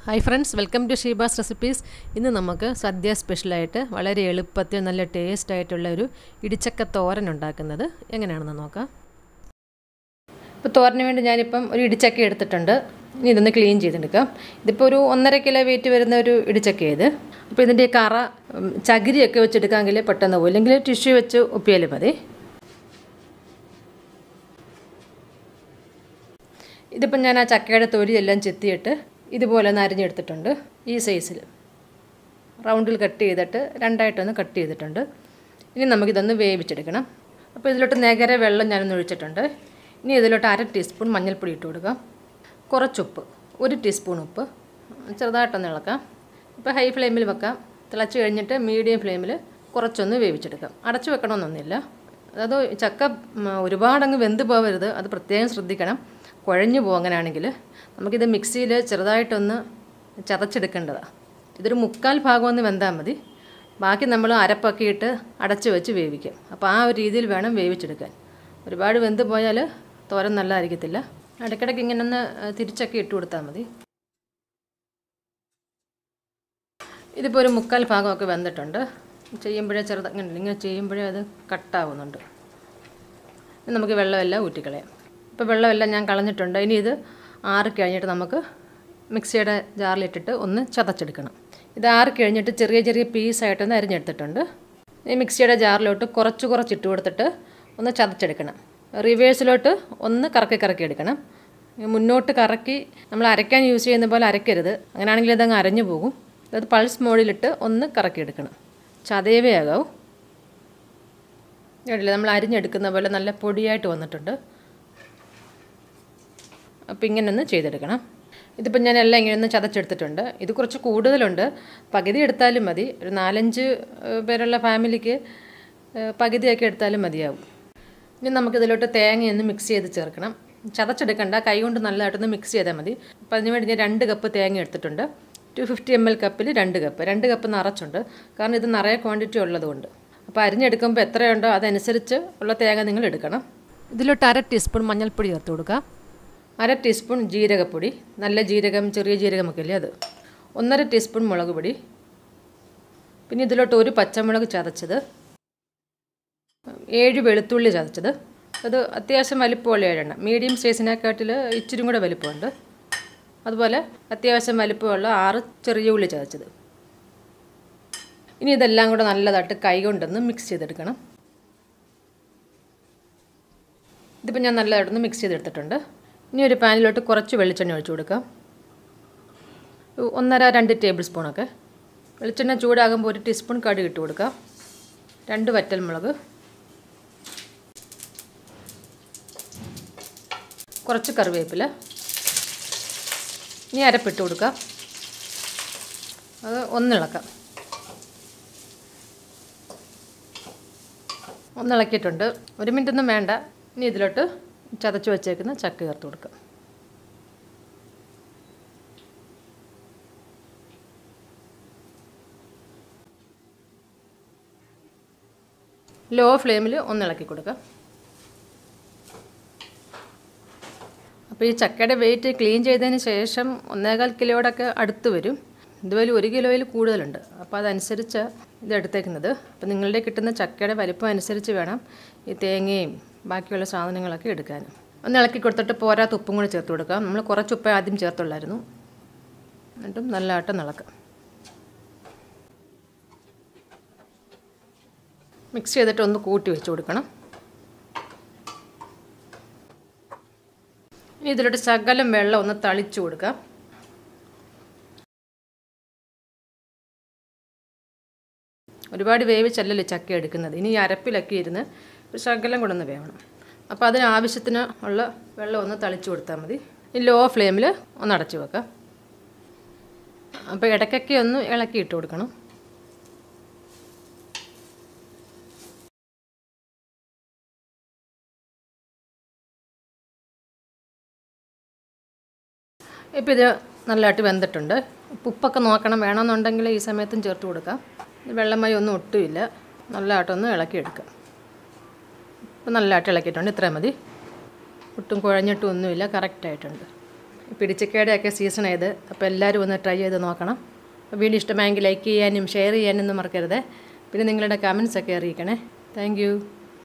Hi friends, welcome to Sheba's Recipes. ഇന്ന് നമുക്ക് സദ്യ സ്പെഷ്യലായിട്ട് വളരെ എളുപ്പത്തിൽ നല്ല ടേസ്റ്റ് ആയിട്ടുള്ള ഒരു ഇടിച്ചക്ക തോരൻ ഉണ്ടാക്കുന്നത് എങ്ങനെയാണെന്ന് നോക്കാം. ഇപ്പോൾ തോരന് വേണ്ടി ഞാനിപ്പം ഒരു ഇടിച്ചക്ക എടുത്തിട്ടുണ്ട്. ഇനി ഇതൊന്ന് ക്ലീൻ ചെയ്തെടുക്കാം. ഇതിപ്പോൾ ഒരു 1.5 കിലോ വെയിറ്റ് വരുന്ന ഒരു ഇടിച്ചക്ക ഇത്. അപ്പോൾ ഇതിൻ്റെ കറ ചകിരിയൊക്കെ വെച്ചെടുക്കാമെങ്കിൽ പെട്ടെന്ന് പോകും, അല്ലെങ്കിൽ ടിഷ്യൂ വെച്ച് ഒപ്പിയാലും മതി. ഇതിപ്പം ഞാൻ ആ ചക്കയുടെ തൊലിയെല്ലാം ചെത്തിയിട്ട് ഇതുപോലെ ഒന്ന് അരിഞ്ഞെടുത്തിട്ടുണ്ട്. ഈ സൈസിൽ റൗണ്ടിൽ കട്ട് ചെയ്തിട്ട് രണ്ടായിട്ടൊന്ന് കട്ട് ചെയ്തിട്ടുണ്ട്. ഇനി നമുക്കിതൊന്ന് വേവിച്ചെടുക്കണം. അപ്പോൾ ഇതിലോട്ട് നേരെ വെള്ളം ഞാനൊന്ന് ഒഴിച്ചിട്ടുണ്ട്. ഇനി ഇതിലോട്ട് 1/2 ടീസ്പൂൺ മഞ്ഞൾപ്പൊടി ഇട്ട് കൊടുക്കാം. കുറച്ചുപ്പ്, 1 ടീസ്പൂൺ ഉപ്പ്, ചെറുതായിട്ടൊന്ന് ഇളക്കാം. ഇപ്പോൾ ഹൈ ഫ്ലെയിമിൽ വെക്കാം. തിളച്ച് കഴിഞ്ഞിട്ട് മീഡിയം ഫ്ലെയിമിൽ കുറച്ചൊന്ന് വേവിച്ചെടുക്കാം. അടച്ചു വെക്കണമെന്നൊന്നുമില്ല. അത് ചക്ക ഒരുപാടങ്ങ് വെന്ത് പോകരുത്, അത് പ്രത്യേകം ശ്രദ്ധിക്കണം. കുഴഞ്ഞു പോകും. അങ്ങനെയാണെങ്കിൽ നമുക്കിത് മിക്സിയിൽ ചെറുതായിട്ടൊന്ന് ചതച്ചെടുക്കേണ്ടതാണ്. ഇതൊരു 1/4 ഭാഗം ഒന്ന് വെന്താൽ മതി. ബാക്കി നമ്മൾ അരപ്പൊക്കെ ഇട്ട് അടച്ച് വെച്ച് വേവിക്കും. അപ്പോൾ ആ ഒരു രീതിയിൽ വേണം വേവിച്ചെടുക്കാൻ. ഒരുപാട് വെന്ത് പോയാൽ തോരൻ നല്ലതായിരിക്കത്തില്ല. ഇടയ്ക്കിടയ്ക്ക് ഇങ്ങനെ ഒന്ന് തിരിച്ചൊക്കെ ഇട്ട് കൊടുത്താൽ മതി. ഇതിപ്പോൾ ഒരു 1/4 ഭാഗമൊക്കെ വെന്തിട്ടുണ്ട്. ചെയ്യുമ്പോഴേ ഇങ്ങനെ ചെയ്യുമ്പോഴേ അത് കട്ടാവുന്നുണ്ട്. നമുക്ക് വെള്ളമെല്ലാം ഊറ്റിക്കളയാം. ഇപ്പോൾ വെള്ളമെല്ലാം ഞാൻ കളഞ്ഞിട്ടുണ്ട്. ഇനി ഇത് ആറി കഴിഞ്ഞിട്ട് നമുക്ക് മിക്സിയുടെ ജാറിലിട്ടിട്ട് ഒന്ന് ചതച്ചെടുക്കണം. ഇത് ആറി കഴിഞ്ഞിട്ട് ചെറിയ ചെറിയ പീസായിട്ടൊന്ന് അരിഞ്ഞെടുത്തിട്ടുണ്ട്. ഈ മിക്സിയുടെ ജാറിലോട്ട് കുറച്ച് ഇട്ട് കൊടുത്തിട്ട് ഒന്ന് ചതച്ചെടുക്കണം. റിവേഴ്സിലോട്ട് ഒന്ന് കറക്കി എടുക്കണം. മുന്നോട്ട് കറക്കി നമ്മൾ അരയ്ക്കാൻ യൂസ് ചെയ്യുന്ന പോലെ അരയ്ക്കരുത്. അങ്ങനെയാണെങ്കിൽ ഇതങ്ങ് അരഞ്ഞു പോകും. അത് പൾസ് മോഡിലിട്ട് ഒന്ന് കറക്കിയെടുക്കണം. ചതയവേ ആകാവും. കേട്ടില്ല, നമ്മൾ അരിഞ്ഞെടുക്കുന്ന പോലെ നല്ല പൊടിയായിട്ട് വന്നിട്ടുണ്ട്. അപ്പോൾ ഇങ്ങനെ ഒന്ന് ചെയ്തെടുക്കണം. ഇതിപ്പോൾ ഞാൻ എല്ലാം ഇങ്ങനെ ഒന്ന് ചതച്ചെടുത്തിട്ടുണ്ട്. ഇത് കുറച്ച് കൂടുതലുണ്ട്. പകുതി എടുത്താലും മതി. ഒരു 4-5 പേരുള്ള ഫാമിലിക്ക് പകുതിയൊക്കെ എടുത്താലും മതിയാവും. ഇനി നമുക്കിതിലോട്ട് തേങ്ങയൊന്ന് മിക്സ് ചെയ്ത് ചേർക്കണം. ചതച്ചെടുക്കണ്ട, കൈ കൊണ്ട് നല്ലതായിട്ടൊന്ന് മിക്സ് ചെയ്താൽ മതി. അപ്പോൾ അതിന് വേണ്ടി ഞാൻ 2 കപ്പ് തേങ്ങ എടുത്തിട്ടുണ്ട്. 250 ml കപ്പിൽ 2 കപ്പ് നിറച്ചുണ്ട്. കാരണം ഇത് നിറയെ ക്വാണ്ടിറ്റി ഉള്ളതുകൊണ്ട്. അപ്പോൾ അരിഞ്ഞെടുക്കുമ്പോൾ എത്രയുണ്ടോ അതനുസരിച്ച് ഉള്ള തേങ്ങ നിങ്ങൾ എടുക്കണം. ഇതിലോട്ട് 1/2 ടീസ്പൂൺ മഞ്ഞൾപ്പൊടി ചേർത്ത് കൊടുക്കുക. 1/2 ടീസ്പൂൺ ജീരകപ്പൊടി, നല്ല ജീരകം, ചെറിയ ജീരകമൊക്കെ ഇല്ലേ അത്. 1/2 ടീസ്പൂൺ മുളക് പൊടി. പിന്നെ ഇതിലോട്ട് 1 പച്ചമുളക് ചതച്ചത്, 7 വെളുത്തുള്ളി ചതച്ചത്. അത് അത്യാവശ്യം വലിപ്പമുള്ള 7 മീഡിയം സൈസിനെക്കാട്ടിൽ ഇച്ചിരി കൂടെ വലിപ്പമുണ്ട്. അതുപോലെ അത്യാവശ്യം വലിപ്പമുള്ള 6 ചെറിയ ഉള്ളി ചതച്ചത്. ഇനി ഇതെല്ലാം കൂടെ നല്ലതായിട്ട് കൈ കൊണ്ടൊന്ന് മിക്സ് ചെയ്തെടുക്കണം. ഇതിപ്പോൾ ഞാൻ നല്ലതായിട്ടൊന്ന് മിക്സ് ചെയ്തെടുത്തിട്ടുണ്ട്. ഇനി ഒരു പാനിലോട്ട് കുറച്ച് വെളിച്ചെണ്ണ ഒഴിച്ചു കൊടുക്കാം. 1.5-2 ടേബിൾ സ്പൂണൊക്കെ. വെളിച്ചെണ്ണ ചൂടാകുമ്പോൾ 1 ടീസ്പൂൺ കടുക് ഇട്ട് കൊടുക്കാം. 2 വറ്റൽമുളക്, കുറച്ച് കറിവേപ്പില. ഇനി അരപ്പിട്ട് കൊടുക്കാം. അത് ഒന്നിളക്കാം. ഒന്നിളക്കിയിട്ടുണ്ട്. 1 മിനിറ്റ് ഒന്നും വേണ്ട. ഇനി ഇതിലോട്ട് ചതച്ച് വെച്ചേക്കുന്ന ചക്ക ചേർത്ത് കൊടുക്കാം. ലോ ഫ്ലെയിമിൽ ഒന്നിളക്കി കൊടുക്കാം. അപ്പോൾ ഈ ചക്കയുടെ വെയിറ്റ് ക്ലീൻ ചെയ്തതിന് ശേഷം 1.25 കിലോയോടൊക്കെ അടുത്ത് വരും. ഇതുപോലെ 1 കിലോയിൽ കൂടുതലുണ്ട്. അപ്പോൾ അതനുസരിച്ച് ഇത് എടുത്തേക്കുന്നത്. അപ്പോൾ നിങ്ങളുടെ കിട്ടുന്ന ചക്കയുടെ വലിപ്പം അനുസരിച്ച് വേണം ഈ തേങ്ങയും ബാക്കിയുള്ള സാധനങ്ങളൊക്കെ എടുക്കാൻ. ഒന്ന് ഇളക്കി കൊടുത്തിട്ട് പോരാത്ത ഉപ്പും കൂടി ചേർത്ത് കൊടുക്കാം. നമ്മൾ കുറച്ച് ഉപ്പ് ആദ്യം ചേർത്തുള്ളായിരുന്നു. എന്നിട്ടും നല്ലതായിട്ട് ഇളക്കാം. മിക്സ് ചെയ്തിട്ട് ഒന്ന് കൂട്ടി വെച്ച് കൊടുക്കണം. ഇനി ഇതിലോട്ട് ശകലം വെള്ളം ഒന്ന് തളിച്ചു കൊടുക്കാം. ഒരുപാട് വേവിച്ചല്ലല്ലോ ചക്ക എടുക്കുന്നത്. ഇനി ഈ അരപ്പിലൊക്കെ ഇരുന്ന് ഒരു ശകലം കൂടെ ഒന്ന് വേവണം. അപ്പോൾ അതിനാവശ്യത്തിന് ഉള്ള വെള്ളം ഒന്ന് തളിച്ചു കൊടുത്താൽ മതി. ഈ ലോ ഫ്ലെയിമിൽ ഒന്ന് അടച്ചു വെക്കാം. അപ്പോൾ ഇടയ്ക്കൊക്കെ ഒന്ന് ഇളക്കി ഇട്ട് കൊടുക്കണം. ഇപ്പോൾ ഇത് നല്ലതായിട്ട് വെന്തിട്ടുണ്ട്. ഉപ്പൊക്കെ നോക്കണം, വേണമെന്നുണ്ടെങ്കിൽ ഈ സമയത്തും ചേർത്ത് കൊടുക്കാം. വെള്ളമായി ഒന്നും ഒട്ടുമില്ല. നല്ലതായിട്ടൊന്ന് ഇളക്കിയെടുക്കാം. അപ്പോൾ നല്ലതായിട്ട് ഇളക്കിയിട്ടുണ്ട്. ഇത്രയും മതി. ഒട്ടും കുഴഞ്ഞിട്ടും ഒന്നുമില്ല, കറക്റ്റായിട്ടുണ്ട്. പിടിച്ചക്കയുടെയൊക്കെ സീസൺ ആയത്. അപ്പോൾ എല്ലാവരും ഒന്ന് ട്രൈ ചെയ്ത് നോക്കണം. വീഡിയോ ഇഷ്ടമായെങ്കിൽ ലൈക്ക് ചെയ്യാനും ഷെയർ ചെയ്യാനും ഒന്നും മറക്കരുത്. പിന്നെ നിങ്ങളുടെ കമൻസൊക്കെ അറിയിക്കണേ. താങ്ക്